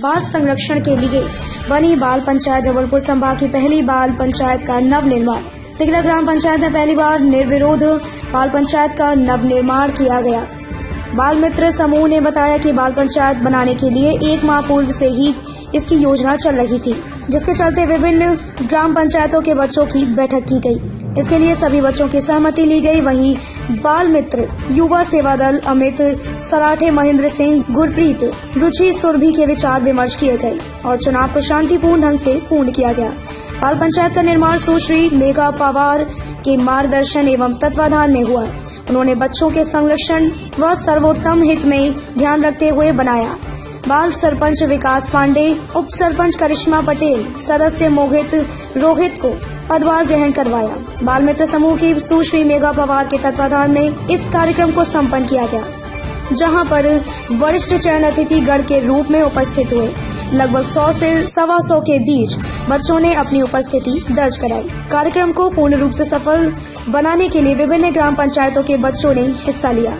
बाल संरक्षण के लिए बनी बाल पंचायत जबलपुर संभाग की पहली बाल पंचायत का नव निर्माण। तिगरा ग्राम पंचायत में पहली बार निर्विरोध बाल पंचायत का नव निर्माण किया गया। बाल मित्र समूह ने बताया कि बाल पंचायत बनाने के लिए 1 माह पूर्व से ही इसकी योजना चल रही थी, जिसके चलते विभिन्न ग्राम पंचायतों के बच्चों की बैठक की गई। इसके लिए सभी बच्चों की सहमति ली गई। वहीं बाल मित्र युवा सेवा दल अमित सराठे, महेंद्र सिंह, गुरप्रीत, रुचि सुरभि के विचार विमर्श किए गए और चुनाव को शांतिपूर्ण ढंग से पूर्ण किया गया। बाल पंचायत का निर्माण सुश्री मेघा पवार के मार्गदर्शन एवं तत्वाधान में हुआ। उन्होंने बच्चों के संरक्षण व सर्वोत्तम हित में ध्यान रखते हुए बनाया। बाल सरपंच विकास पांडे, उप सरपंच करिश्मा पटेल, सदस्य मोहित रोहित को पदभार ग्रहण करवाया। बाल मित्र समूह की सुश्री मेघा पवार के तत्वाधान में इस कार्यक्रम को संपन्न किया गया, जहां पर वरिष्ठ चयन अतिथि गण के रूप में उपस्थित हुए। लगभग 100 से 125 के बीच बच्चों ने अपनी उपस्थिति दर्ज कराई। कार्यक्रम को पूर्ण रूप से सफल बनाने के लिए विभिन्न ग्राम पंचायतों के बच्चों ने हिस्सा लिया।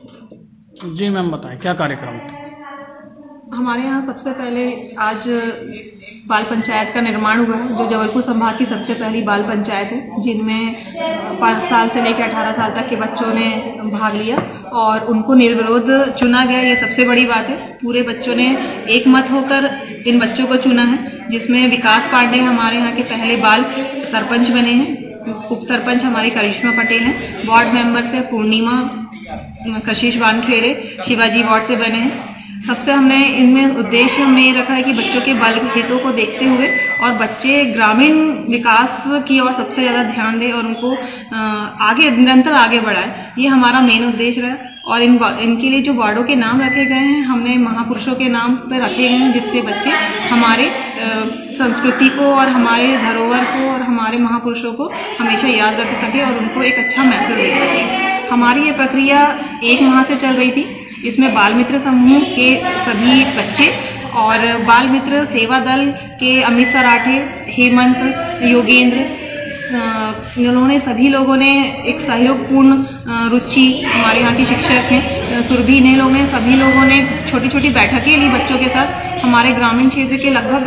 जी मैम, बताएं क्या कार्यक्रम था? हमारे यहाँ सबसे पहले आज बाल पंचायत का निर्माण हुआ है, जो जबलपुर संभाग की सबसे पहली बाल पंचायत है, जिनमें 5 साल से लेकर 18 साल तक के बच्चों ने भाग लिया और उनको निर्विरोध चुना गया। ये सबसे बड़ी बात है। पूरे बच्चों ने एक मत होकर इन बच्चों को चुना है, जिसमें विकास पांडे हमारे यहाँ के पहले बाल सरपंच बने हैं, उप सरपंच हमारी करिश्मा पटेल हैं, वार्ड मेंबर से पूर्णिमा कशिश वानखेड़े शिवाजी वार्ड से बने हैं। सबसे हमने इनमें उद्देश्य में रखा है कि बच्चों के बाल हितों को देखते हुए और बच्चे ग्रामीण विकास की ओर सबसे ज्यादा ध्यान दें और उनको आगे निरंतर आगे बढ़ाए। ये हमारा मेन उद्देश्य है। और इनके लिए जो वार्डों के नाम रखे गए हैं, हमने महापुरुषों के नाम पर रखे गए हैं, जिससे बच्चे हमारे संस्कृति को और हमारे धरोहर को और हमारे महापुरुषों को हमेशा याद रख सके और उनको एक अच्छा मैसेज दे सके। हमारी ये प्रक्रिया 1 माह से चल रही थी। इसमें बाल मित्र समूह के सभी बच्चे और बाल मित्र सेवा दल के अमित सराठे, हेमंत, योगेंद्र, इन्होंने सभी लोगों ने एक सहयोगपूर्ण रुचि, हमारे यहाँ की शिक्षक हैं सुरभि, ने लोगों ने सभी लोगों ने छोटी छोटी बैठकें ली बच्चों के साथ। हमारे ग्रामीण क्षेत्र के लगभग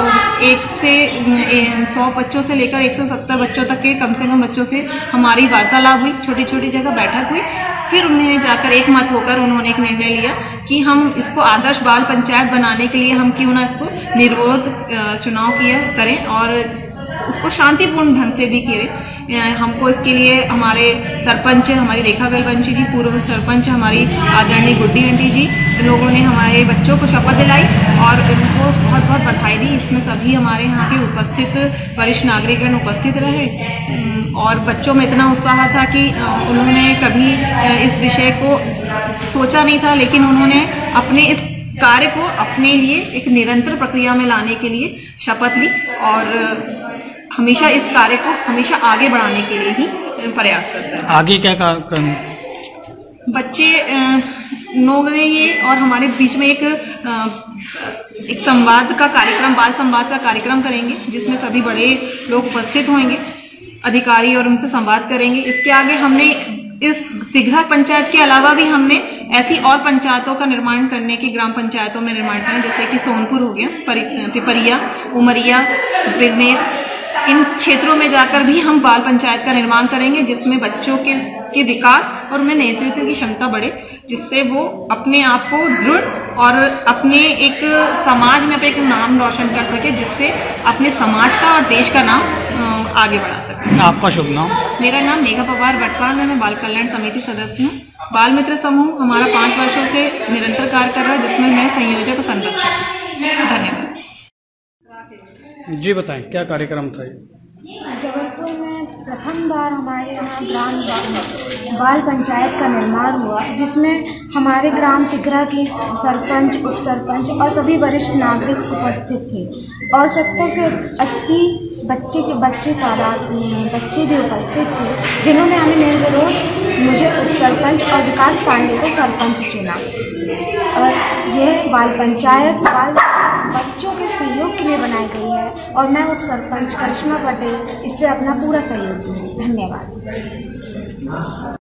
1 से 100 बच्चों से लेकर 170 बच्चों तक के कम से कम बच्चों से हमारी वार्तालाप हुई, छोटी छोटी जगह बैठक हुई। फिर उन्होंने जाकर एक मत होकर उन्होंने एक निर्णय लिया कि हम इसको आदर्श बाल पंचायत बनाने के लिए हम क्यों ना इसको निर्विरोध चुनाव करें और उसको शांतिपूर्ण ढंग से भी किए। हमको इसके लिए हमारे सरपंच हमारी रेखा बेलवंशी जी, पूर्व सरपंच हमारी आदरणीय गुड्डी आंटी जी, इन लोगों ने हमारे बच्चों को शपथ दिलाई और उनको बहुत बहुत बधाई दी। इसमें सभी हमारे यहाँ के उपस्थित वरिष्ठ नागरिकगण उपस्थित रहे और बच्चों में इतना उत्साह था कि उन्होंने कभी इस विषय को सोचा नहीं था, लेकिन उन्होंने अपने इस कार्य को अपने लिए एक निरंतर प्रक्रिया में लाने के लिए शपथ ली और हमेशा इस कार्य को हमेशा आगे बढ़ाने के लिए ही प्रयास करते हैं। आगे क्या बच्चे लोग ने ये और हमारे बीच में एक संवाद का कार्यक्रम, बाल संवाद का कार्यक्रम करेंगे, जिसमें सभी बड़े लोग उपस्थित होंगे, अधिकारी, और उनसे संवाद करेंगे। इसके आगे हमने इस तिगरा पंचायत के अलावा भी हमने ऐसी और पंचायतों का निर्माण करने की ग्राम पंचायतों में निर्माण करना, जैसे कि सोनपुर हो गया, पिपरिया, उमरिया, बिरनेर, इन क्षेत्रों में जाकर भी हम बाल पंचायत का निर्माण करेंगे, जिसमें बच्चों के विकास और उनमें नेतृत्व की क्षमता बढ़े, जिससे वो अपने आप को दृढ़ और अपने एक समाज में एक नाम रोशन कर सके, जिससे अपने समाज का और देश का नाम आगे बढ़ा सके। आपका शुभ नाम? मेरा नाम मेघा पवार बटवाल है, मैं बाल कल्याण समिति सदस्य हूँ। बाल मित्र समूह हमारा 5 वर्षों से निरंतर कार्य कर रहा है, जिसमें मैं संयोजक और संरक्षक हूँ। धन्यवाद। जी बताएं क्या कार्यक्रम था? जबलपुर में प्रथम बार हमारे यहाँ ग्राम बाल पंचायत का निर्माण हुआ, जिसमें हमारे ग्राम तिगरा की सरपंच, उप सरपंच और सभी वरिष्ठ नागरिक उपस्थित थे और 70 से 80 बच्चे तादाद में बच्चे भी उपस्थित थे, जिन्होंने हमें निर्विरोध मुझे उप सरपंच और विकास पांडे को सरपंच चुना। और यह बाल पंचायत बच्चों के सहयोग के लिए बनाई गई है और मैं उप सरपंच करिश्मा पटेल इस पर अपना पूरा सहयोग दूंगी। धन्यवाद।